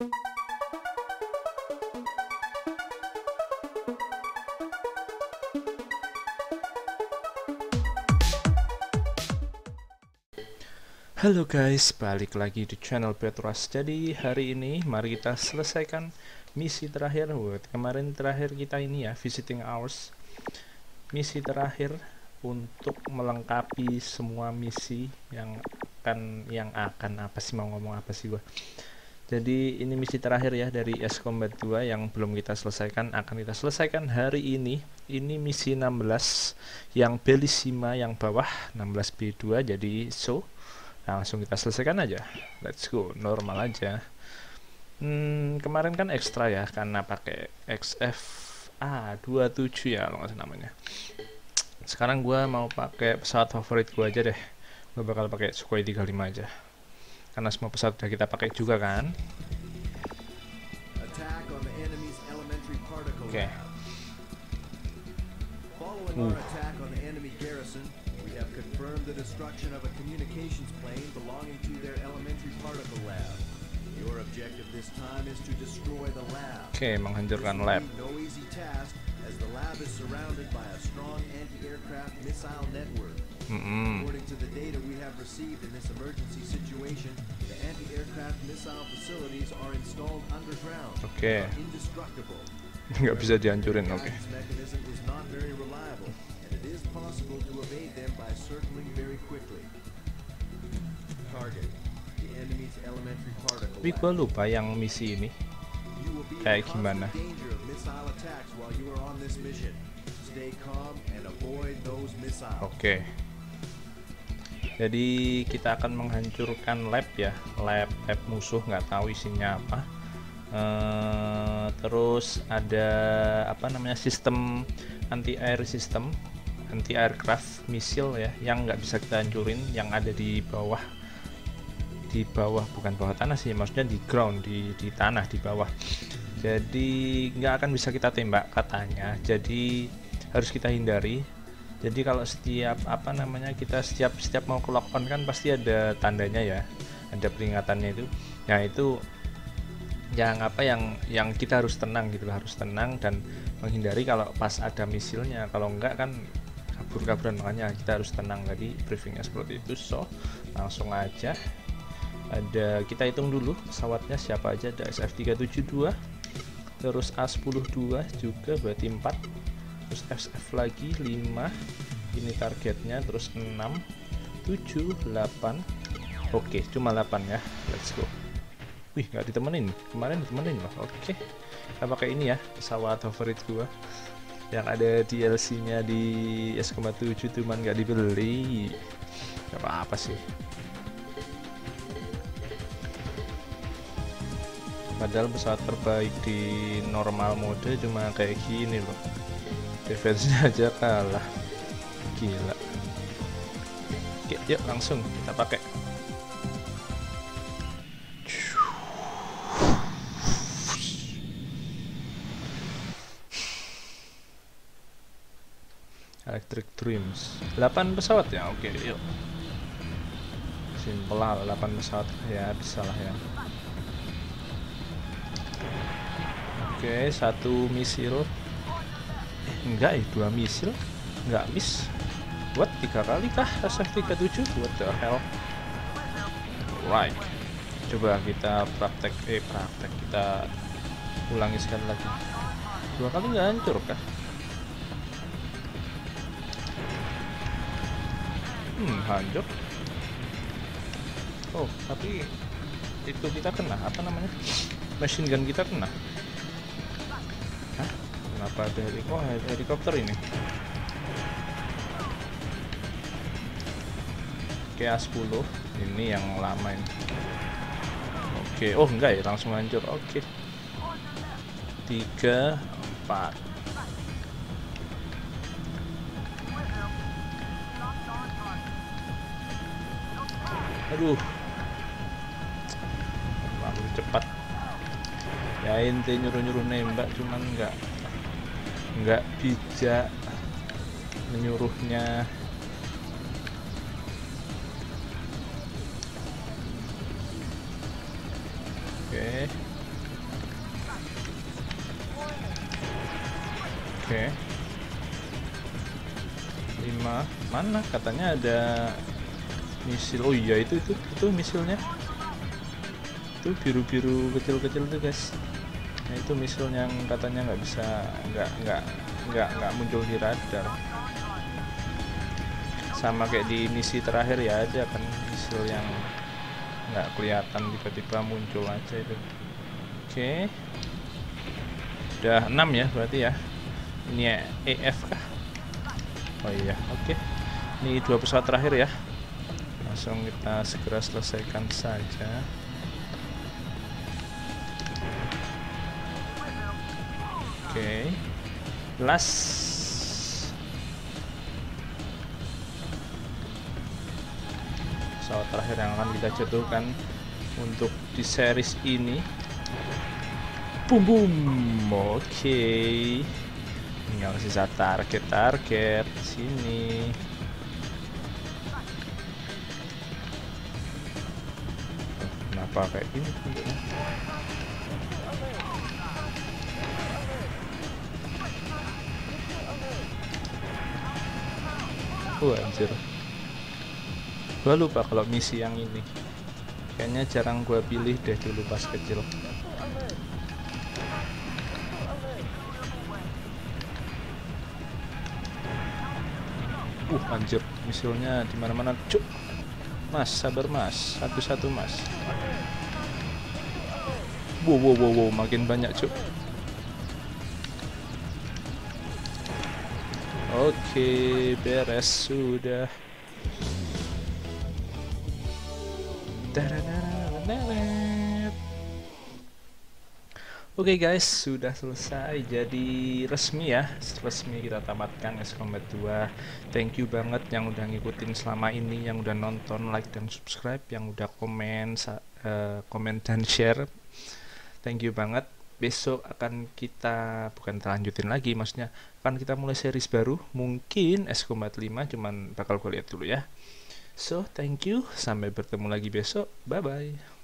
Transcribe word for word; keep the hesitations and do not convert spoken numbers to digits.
Halo guys, balik lagi di channel Petras. Jadi hari ini mari kita selesaikan misi terakhir. Buat kemarin terakhir kita ini ya, visiting hours. Misi terakhir untuk melengkapi semua misi yang akan yang akan apa sih mau ngomong apa sih gua. Jadi ini misi terakhir ya dari Ace Combat dua yang belum kita selesaikan, akan kita selesaikan hari ini. Ini misi enam belas yang Bellissima yang bawah, enam belas B dua. Jadi so langsung kita selesaikan aja, let's go, normal aja. Hmm, kemarin kan ekstra ya karena pakai X F A dua puluh tujuh ya kalau nggak salah namanya. Sekarang gua mau pakai pesawat favorit gua aja deh. Gua bakal pakai Sukhoi tiga puluh lima aja karena semua pesawat udah kita pakai juga kan. Oke okay. uh. Confirmed the destruction of a communications plane belonging to their elementary particle lab. Your objective this time is to destroy the lab. Oke, okay, menghancurkan lab. No easy task as the lab is surrounded by a strong anti-aircraft missile network. Mm-hmm. According to the data we have received in this emergency situation, the anti-aircraft missile facilities are installed underground. Oke. Okay. Indestructible. Nggak bisa dihancurin, oke. Okay. Mechanism is not very reliable. It is possible to evade them by circling very quickly. Target, the enemy's elementary particle. Tapi gue lupa yang misi ini kayak gimana. Oke. Okay. Jadi kita akan menghancurkan lab ya, lab lab musuh, nggak tahu isinya apa. Uh, terus ada apa namanya sistem anti air system. Anti aircraft missile ya yang nggak bisa kita hancurin, yang ada di bawah di bawah bukan bawah tanah sih, maksudnya di ground, di di tanah di bawah. Jadi nggak akan bisa kita tembak katanya, jadi harus kita hindari. Jadi kalau setiap apa namanya kita setiap setiap mau ke lock on kan pasti ada tandanya ya, ada peringatannya itu. Nah itu yang apa yang yang kita harus tenang gitu, harus tenang dan menghindari kalau pas ada misilnya. Kalau enggak kan kabur-kaburan, makanya kita harus tenang. Tadi briefingnya seperti itu. So langsung aja, ada kita hitung dulu pesawatnya siapa aja. Ada S F tiga tujuh dua, terus A sepuluh dua juga berarti empat, terus S F lagi lima, ini targetnya, terus enam, tujuh, delapan. Oke, cuma delapan ya, let's go. Wih, nggak ditemenin, kemarin ditemenin loh. Oke, kita pakai ini ya, pesawat favorit gua yang ada D L C-nya di Ace Combat tujuh, cuman nggak dibeli. Gak apa-apa sih. Padahal pesawat terbaik di normal mode cuma kayak gini loh. Defense-nya aja kalah. Gila. Oke, yuk langsung kita pakai. Electric Dreams delapan pesawat ya, oke yuk. Simple lah, delapan pesawat ya, bisa lah ya. Oke, satu misil eh, enggak ya, dua misil enggak miss. What, tiga kali kah S F tiga tujuh? What the hell. Right, coba kita praktek eh praktek kita ulangi sekali lagi. Dua kali nggak hancur kah? Hmm, hancur. Oh, tapi itu kita kena apa namanya? Machine gun kita kena. Hah? Kenapa ada helikopter? Oh, helikopter ini. Oke, A sepuluh ini yang lama ini. Oke, oh enggak ya, langsung hancur. Oke. tiga, empat. Aduh, terlalu cepat ya, ente nyuruh-nyuruh nembak cuman nggak nggak bijak menyuruhnya. Oke, Oke. lima. Mana katanya ada misil. Oh iya, itu itu itu misilnya. Itu biru-biru kecil-kecil tuh, guys. Nah, itu misil yang katanya nggak bisa nggak nggak nggak nggak muncul di radar. Sama kayak di misi terakhir ya, ada kan misil yang nggak kelihatan tiba-tiba muncul aja itu. Oke, udah enam ya berarti ya. Ini ya, E F kah? Oh iya, oke. Ini dua pesawat terakhir ya. Langsung kita segera selesaikan saja. Oke, last. Pesawat terakhir yang akan kita jatuhkan untuk di series ini. Boom boom. Oke, tinggal sisa target-target sini. Oh, kenapa kayak gini bentuknya? Oh anjir, gua lupa kalau misi yang ini kayaknya jarang gua pilih deh dulu pas kecil. Uh anjir, misilnya di mana-mana, cuk. Mas, sabar mas, satu-satu mas. Wow wow wow, wow. Makin banyak cuk. Oke, beres sudah. Oke guys, sudah selesai. Jadi resmi ya, resmi kita tamatkan S Combat dua. Thank you banget yang udah ngikutin selama ini, yang udah nonton, like dan subscribe, yang udah komen, uh, komen dan share. Thank you banget. Besok akan kita bukan lanjutin lagi, maksudnya akan kita mulai series baru, mungkin S Combat lima, cuman bakal gue lihat dulu ya. So thank you, sampai bertemu lagi besok, bye bye.